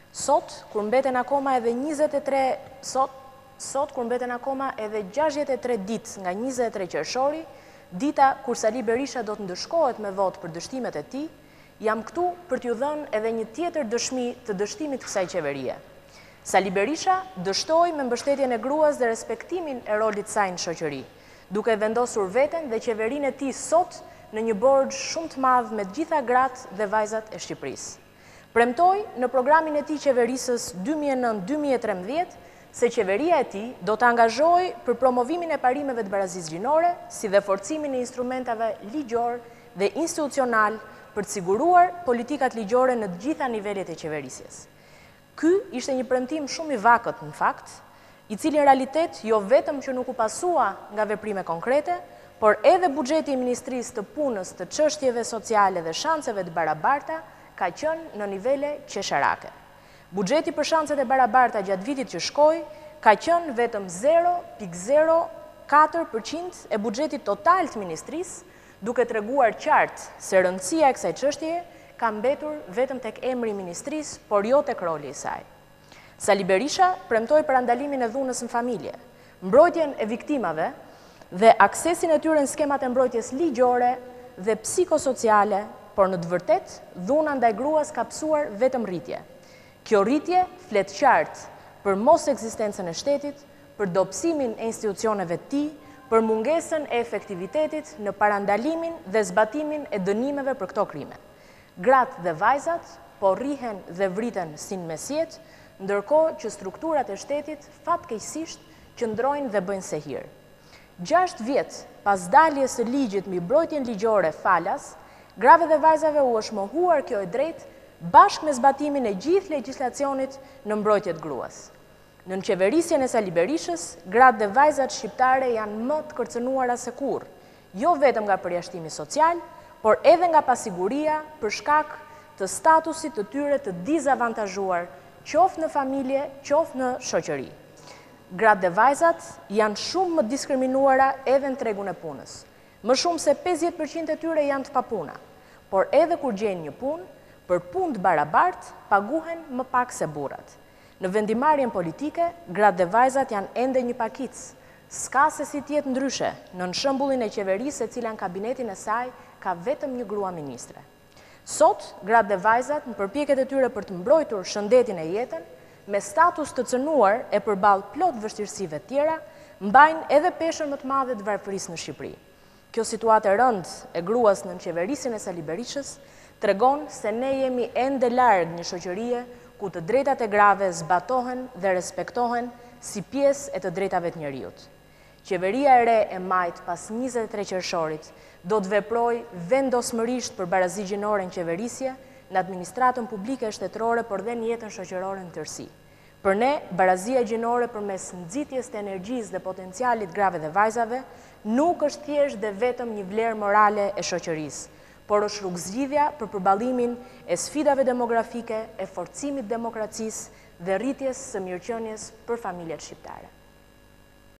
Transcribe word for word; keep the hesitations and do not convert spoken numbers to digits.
Sot, kur mbeten akoma edhe njëzet e tre sot, sot kur mbeten akoma edhe gjashtëdhjetë e tre ditë nga njëzet e tre qershori, dita kur Sali Berisha do të ndëshkohet me votë për dështimet e tij, jam këtu për t'ju dhënë edhe një tjetër dëshmi të dështimit kësaj qeverie. Sali Berisha dështoi me mbështetjen e gruas dhe respektimin e rolit saj në shoqëri, duke vendosur veten dhe qeverinë e tij sot në një borxh shumë të madh me të gjitha gratë dhe vajzat e Shqipërisë. Premtoi në programin e tij qeverisës dy mijë e nëntë dy mijë e trembëdhjetë se qeveria e tij do të angazhohej për promovimin e parimeve të barazisë gjinore, si dhe forcimin e instrumentave ligjor dhe institucional për të siguruar politikat ligjore në të gjitha nivelet e qeverisjes. Ky ishte një premtim shumë i vakët në fakt, i cili në realitet jo vetëm që nuk u pasua nga veprime konkrete, por edhe buxheti i Ministrisë të Punës, të Çështjeve Sociale dhe Shanseve të Barabarta ka qenë në nivele qesharake. Buxheti për shanset e barabarta gjatë vitit që shkoi ka qenë vetëm zero pikë zero katër përqind e buxhetit total të ministrisë, duke treguar qartë se rëndësia e kësaj çështjeje ka mbetur vetëm tek emri i ministrisë, por jo tek roli i saj. Sali Berisha premtoi parandalimin e dhunës në familje, mbrojtjen e viktimave dhe aksesin e tyre në skemat e mbrojtjes ligjore dhe psikosociale, por në të vërtet, dhuna ndaj gruas ka pësuar vetëm rritje. Kjo rritje flet qartë për mos ekzistencën e shtetit, për dobësimin e institucioneve të tij, për mungesën e efektivitetit në parandalimin dhe zbatimin e dënimeve për këto krime. Gratë dhe vajzat po rrihen dhe vriten si në mesjet, ndërkohë që strukturat e shtetit fatkeqësisht qëndrojnë dhe bëjnë se hir. Gjashtë vjet pas daljes së ligjit mbi mbrojtjen ligjore falas, grave dhe vajzave u është mohuar kjo e drejtë bashkë me zbatimin e gjithë legjislacionit në mbrojtje të gruas. Në qeverisjen e Sali Berishës, gratë dhe vajzat shqiptare janë më të kërcënuara se kurrë, jo vetëm nga përjashtimi social, por edhe nga pasiguria për shkak të statusit të tyre të dizavantazhuar, qoftë në familje, qoftë në shoqëri. Gratë dhe vajzat janë shumë më diskriminuara edhe në tregun e punës. Më shumë se pesëdhjetë përqind e tyre janë të papuna, por edhe kur gjejnë një punë, për punë të barabartë paguhen më pak se burrat. Në vendimarrjen politike, gratë dhe vajzat janë ende një pakicë. S'ka se si tjetë ndryshe në shembullin e qeverisë e cila në kabinetin e saj ka vetëm një grua ministre. Sot, gratë dhe vajzat në përpjekjet e tyre për të mbrojtur shëndetin e jetën, me status të cënuar e përballë plot vështirësive të tjera, mbajnë edhe peshën më të madhe të varfërisë në Shqipëri. Kjo situatë e rëndë e gruas në qeverisjen e Sali Berishës tregon se ne jemi ende larg një shoqërie ku të drejtat e grave zbatohen dhe respektohen si pjesë e të drejtave të njerëzit. Qeveria e re e majt pas njëzet e tre qershorit do të veprojë vendosmërisht për barazi gjinore në qeverisje, në administratën publike e shtetërore, por dhe në jetën shoqërore në tërësi. Për ne, barazia gjinore përmes nxitjes të energjisë dhe potencialit grave dhe vajzave nuk është thjesht dhe vetëm një vlerë morale e shoqërisë, por është rrugëzgjidhja për përballimin e sfidave demografike, e forcimit demokracisë dhe rritjes së mirëqenies për familjet shqiptare.